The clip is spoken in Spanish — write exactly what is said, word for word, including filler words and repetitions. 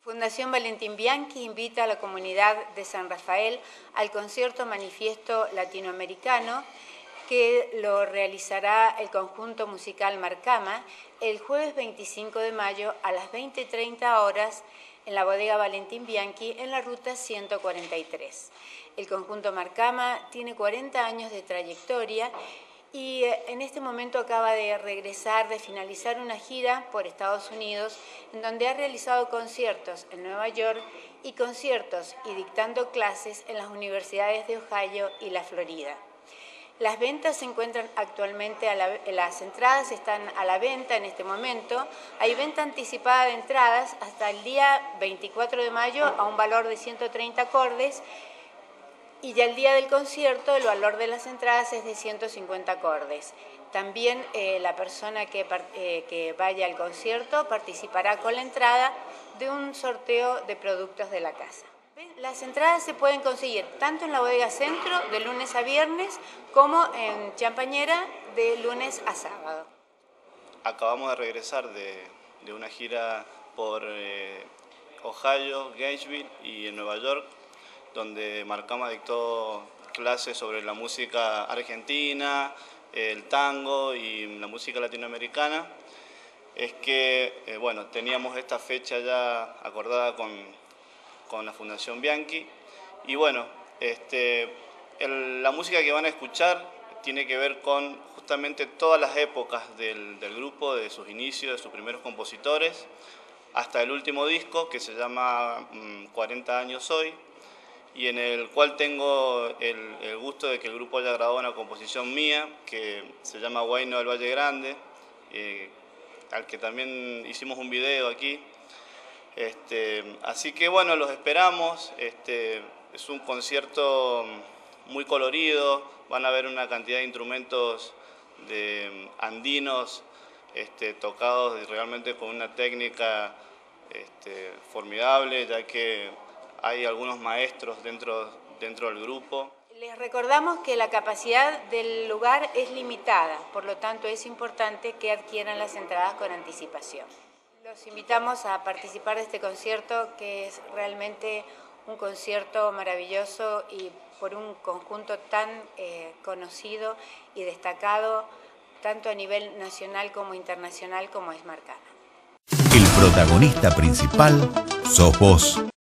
Fundación Valentín Bianchi invita a la comunidad de San Rafael al concierto manifiesto latinoamericano que lo realizará el conjunto musical Marcama el jueves veinticinco de mayo a las veinte treinta horas en la bodega Valentín Bianchi en la ruta ciento cuarenta y tres. El conjunto Marcama tiene cuarenta años de trayectoria y en este momento acaba de regresar, de finalizar una gira por Estados Unidos, en donde ha realizado conciertos en Nueva York y conciertos y dictando clases en las universidades de Ohio y la Florida. Las ventas se encuentran actualmente, a la, las entradas están a la venta en este momento. Hay venta anticipada de entradas hasta el día veinticuatro de mayo a un valor de ciento treinta acordes. Y ya el día del concierto el valor de las entradas es de ciento cincuenta acordes. También eh, la persona que, eh, que vaya al concierto participará con la entrada de un sorteo de productos de la casa. Las entradas se pueden conseguir tanto en la bodega Centro de lunes a viernes como en Champañera de lunes a sábado. Acabamos de regresar de, de una gira por eh, Ohio, Gainesville y en Nueva York, donde Marcama dictó clases sobre la música argentina, el tango y la música latinoamericana. Es que, eh, bueno, teníamos esta fecha ya acordada con, con la Fundación Bianchi y bueno, este, el, la música que van a escuchar tiene que ver con justamente todas las épocas del, del grupo, de sus inicios, de sus primeros compositores, hasta el último disco que se llama mmm, cuarenta años hoy, y en el cual tengo el, el gusto de que el grupo haya grabado una composición mía que se llama Huayno del Valle Grande, eh, al que también hicimos un video aquí. Este, así que bueno, los esperamos. Este, es un concierto muy colorido, van a ver una cantidad de instrumentos de andinos este, tocados realmente con una técnica este, formidable, ya que hay algunos maestros dentro, dentro del grupo. Les recordamos que la capacidad del lugar es limitada, por lo tanto es importante que adquieran las entradas con anticipación. Los invitamos a participar de este concierto, que es realmente un concierto maravilloso y por un conjunto tan eh, conocido y destacado, tanto a nivel nacional como internacional, como es Marcama. El protagonista principal sos vos.